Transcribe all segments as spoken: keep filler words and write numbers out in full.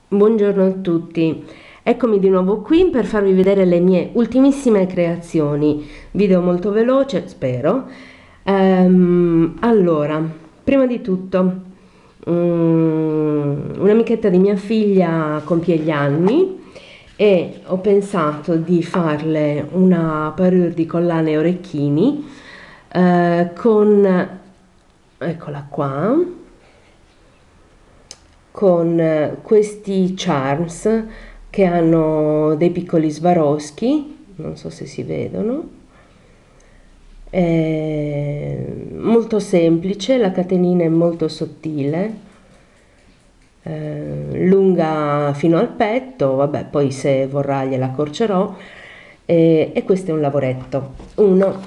Buongiorno a tutti, eccomi di nuovo qui per farvi vedere le mie ultimissime creazioni, video molto veloce, spero. Ehm, allora, prima di tutto, um, un'amichetta di mia figlia compie gli anni e ho pensato di farle una parure di collane e orecchini eh, con, eccola qua, con eh, questi charms che hanno dei piccoli Swarovski, non so se si vedono. È molto semplice, la catenina è molto sottile, eh, lunga fino al petto, vabbè, poi se vorrà gliela accorcerò. E, e questo è un lavoretto, uno,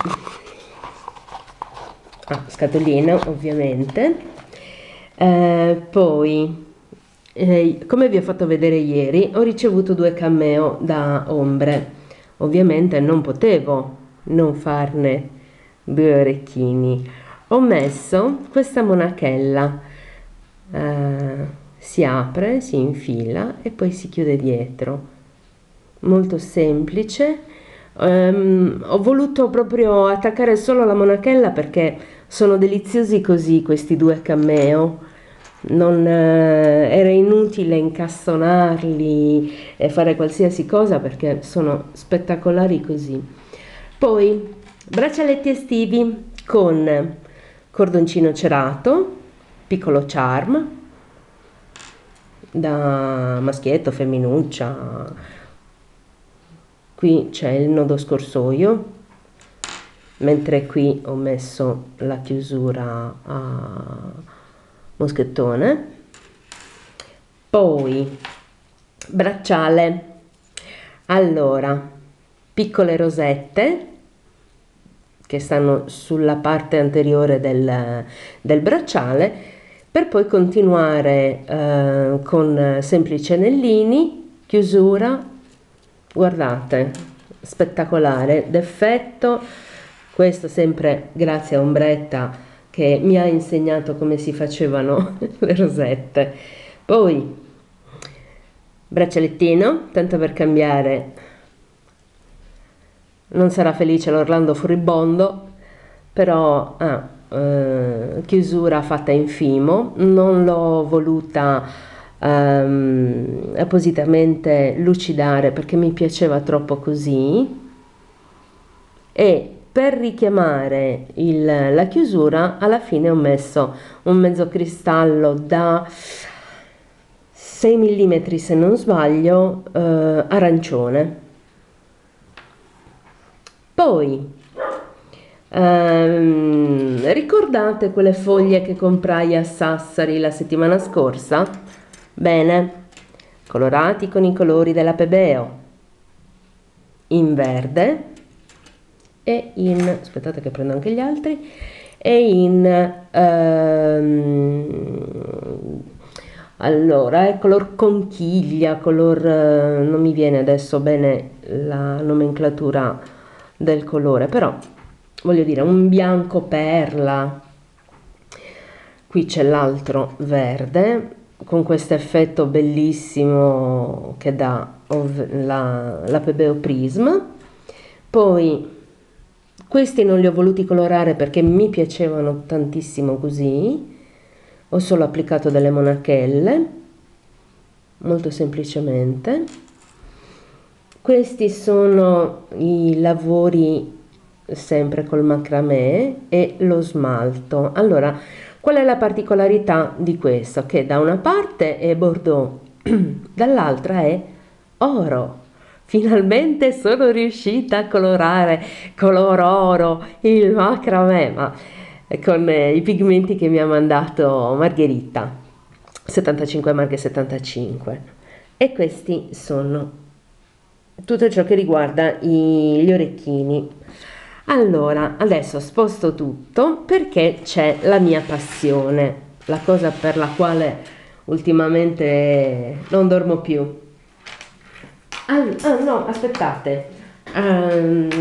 ah, scatolina ovviamente. Eh, poi eh, come vi ho fatto vedere ieri, ho ricevuto due cameo da ombre. Ovviamente non potevo non farne due orecchini. Ho messo questa monachella, eh, si apre, si infila e poi si chiude dietro. Molto semplice. Ehm, ho voluto proprio attaccare solo la monachella perché sono deliziosi così questi due cameo. Non eh, era inutile incastonarli e fare qualsiasi cosa perché sono spettacolari così. Poi braccialetti estivi con cordoncino cerato, piccolo charm da maschietto, femminuccia. Qui c'è il nodo scorsoio, mentre qui ho messo la chiusura a moschettone. Poi bracciale, allora piccole rosette che stanno sulla parte anteriore del, del bracciale, per poi continuare eh, con semplici anellini, chiusura, guardate, spettacolare, d'effetto. Questo sempre grazie a Ombretta che mi ha insegnato come si facevano le rosette. Poi braccialettino, tanto per cambiare, non sarà felice l'Orlando furibondo, però ah, eh, chiusura fatta in fimo, non l'ho voluta ehm, appositamente lucidare perché mi piaceva troppo così, e per richiamare il, la chiusura alla fine ho messo un mezzo cristallo da sei millimetri se non sbaglio, eh, arancione. Poi ehm, ricordate quelle foglie che comprai a Sassari la settimana scorsa? Bene, colorati con i colori della Pebeo, in verde e in, aspettate che prendo anche gli altri, e in ehm, allora è color conchiglia, color eh, non mi viene adesso bene la nomenclatura del colore, però voglio dire un bianco perla. Qui c'è l'altro verde con questo effetto bellissimo che dà la, la Pebeo Prism. Poi questi non li ho voluti colorare perché mi piacevano tantissimo così, ho solo applicato delle monachelle molto semplicemente. Questi sono i lavori sempre col macramè e lo smalto. Allora, qual è la particolarità di questo? Che da una parte è bordeaux, dall'altra è oro. Finalmente sono riuscita a colorare color oro il macramè, ma con eh, i pigmenti che mi ha mandato Margherita, settantacinque Marche settantacinque. E questi sono tutto ciò che riguarda i- gli orecchini. Allora, adesso sposto tutto perché c'è la mia passione, la cosa per la quale ultimamente non dormo più. Ah, ah, no, aspettate. Ehm,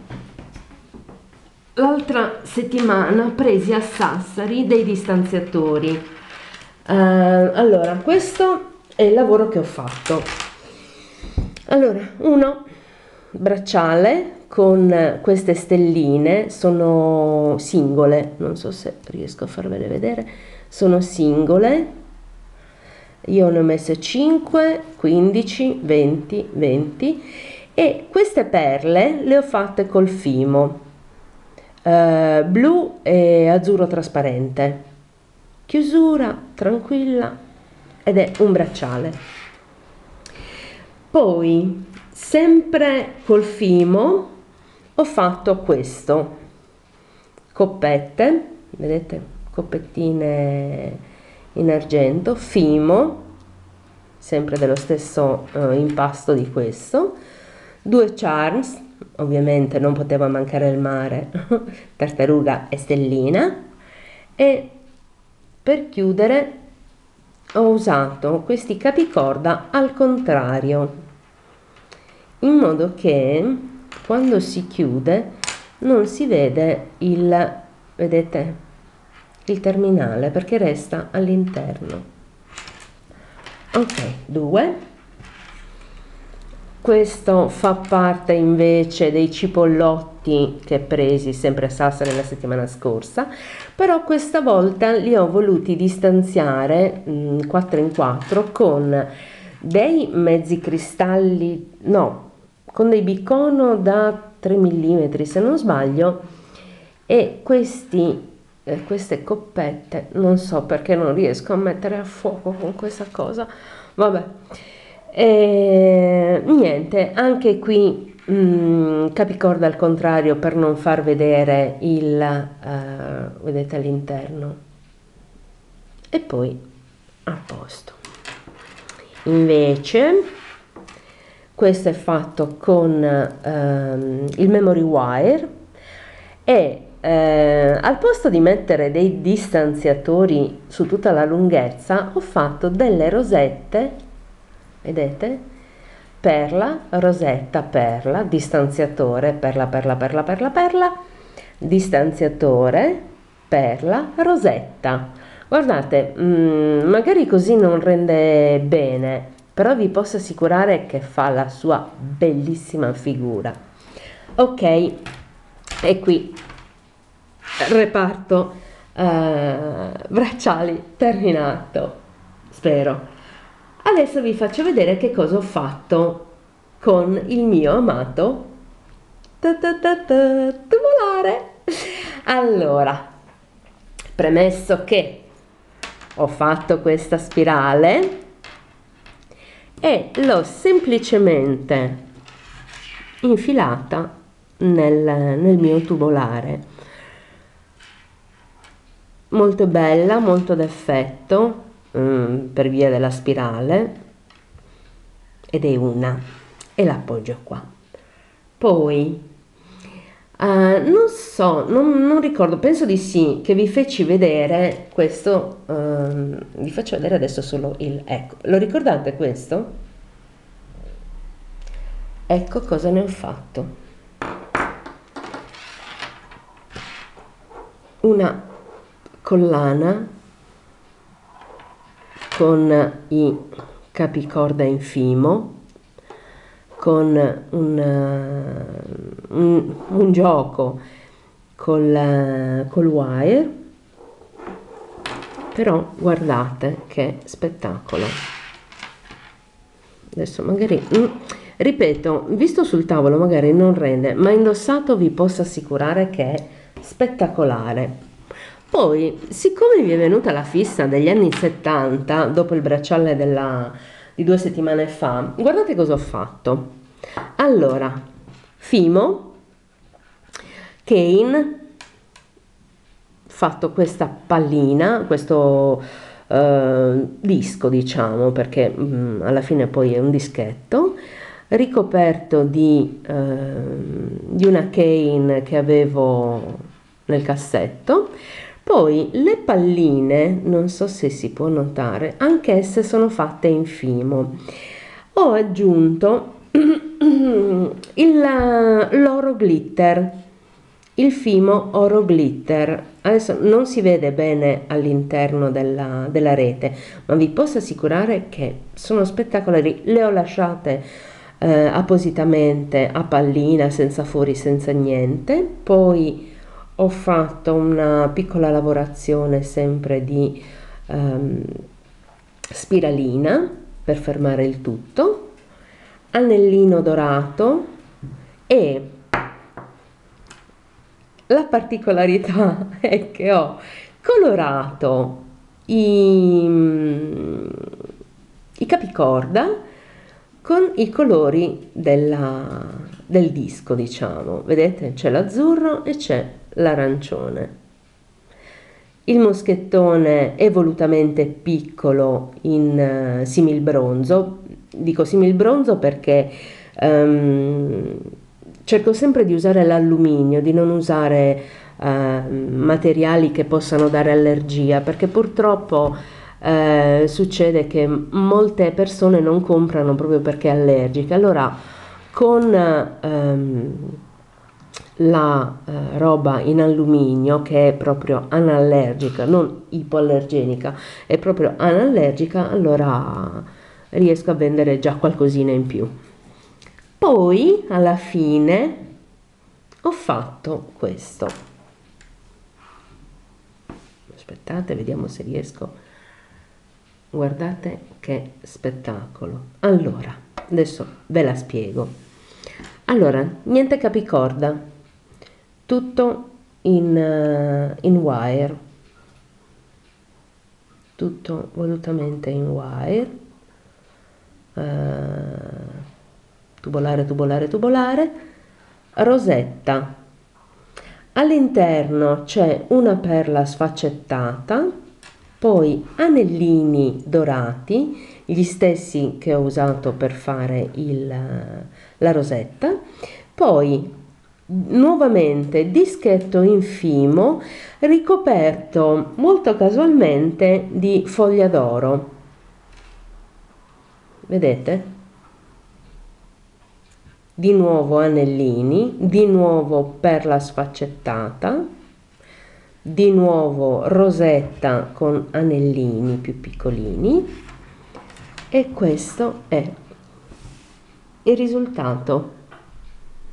l'altra settimana presi a Sassari dei distanziatori. Eh, allora, questo è il lavoro che ho fatto. Allora, uno bracciale con queste stelline, sono singole, non so se riesco a farvele vedere, sono singole, io ne ho messe cinque, quindici, venti, venti, e queste perle le ho fatte col fimo eh, blu e azzurro trasparente, chiusura tranquilla, ed è un bracciale. Poi sempre col fimo ho fatto questo, coppette, vedete, coppettine in argento, fimo, sempre dello stesso eh, impasto di questo, due charms, ovviamente non poteva mancare il mare, tartaruga e stellina, e per chiudere ho usato questi capicorda al contrario, in modo che quando si chiude non si vede il, vedete, il terminale, perché resta all'interno. Ok, due. Questo fa parte invece dei cipollotti che presi sempre a Sassari la settimana scorsa, però questa volta li ho voluti distanziare mh, quattro in quattro con dei mezzi cristalli, no, con dei bicono da tre millimetri se non sbaglio, e questi, eh, queste coppette, non so perché non riesco a mettere a fuoco con questa cosa, vabbè. E niente, anche qui mh, capicorda al contrario per non far vedere il, uh, vedete, all'interno, e poi a posto. Invece questo è fatto con ehm, il memory wire e eh, al posto di mettere dei distanziatori su tutta la lunghezza ho fatto delle rosette, vedete, perla, rosetta, perla, distanziatore, perla, perla, perla, perla, perla, distanziatore, perla, rosetta. Guardate, mh, magari così non rende bene, però vi posso assicurare che fa la sua bellissima figura. Ok, e qui reparto eh, bracciali terminato, spero. Adesso vi faccio vedere che cosa ho fatto con il mio amato ta ta ta ta, tubolare. Allora, premesso che ho fatto questa spirale e l'ho semplicemente infilata nel, nel mio tubolare, molto bella, molto d'effetto um, per via della spirale, ed è una, e l'appoggio qua. Poi uh, non so, non, non ricordo, penso di sì, che vi feci vedere questo, uh, vi faccio vedere adesso solo il, ecco, lo ricordate questo? Ecco cosa ne ho fatto. Una collana con i capicorda in fimo, con un, un, un gioco col, col wire, però guardate che spettacolo. Adesso magari, mm, ripeto, visto sul tavolo magari non rende, ma indossato vi posso assicurare che è spettacolare. Poi, siccome mi è venuta la fissa degli anni settanta, dopo il bracciale della, di due settimane fa, guardate cosa ho fatto. Allora, fimo, cane, fatto questa pallina, questo eh, disco, diciamo, perché mh, alla fine poi è un dischetto, ricoperto di, eh, di una cane che avevo nel cassetto. Poi le palline, non so se si può notare, anch'esse sono fatte in fimo. Ho aggiunto il, l'oro glitter, il Fimo Oro Glitter. Adesso non si vede bene all'interno della, della rete, ma vi posso assicurare che sono spettacolari. Le ho lasciate eh, appositamente a pallina, senza fori, senza niente. Poi ho fatto una piccola lavorazione sempre di ehm, spiralina per fermare il tutto, anellino dorato, e la particolarità è che ho colorato i, i capicorda con i colori della, del disco, diciamo. Vedete? C'è l'azzurro e c'è l'arancione. Il moschettone è volutamente piccolo in uh, similbronzo. Dico similbronzo perché um, cerco sempre di usare l'alluminio, di non usare uh, materiali che possano dare allergia, perché purtroppo uh, succede che molte persone non comprano proprio perché è allergica. Allora con um, la eh, roba in alluminio, che è proprio anallergica, non ipoallergenica, è proprio anallergica, allora riesco a vendere già qualcosina in più. Poi alla fine ho fatto questo. Aspettate, vediamo se riesco. Guardate che spettacolo. Allora, adesso ve la spiego. Allora, niente capicorda, tutto in, uh, in wire, tutto volutamente in wire, uh, tubolare, tubolare, tubolare, rosetta. All'interno c'è una perla sfaccettata, poi anellini dorati, gli stessi che ho usato per fare il, la rosetta, poi nuovamente dischetto in fimo ricoperto molto casualmente di foglia d'oro. Vedete? Di nuovo anellini, di nuovo perla sfaccettata, di nuovo rosetta con anellini più piccolini, e questo è il risultato.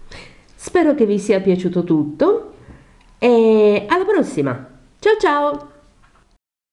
Spero che vi sia piaciuto tutto e alla prossima. Ciao ciao!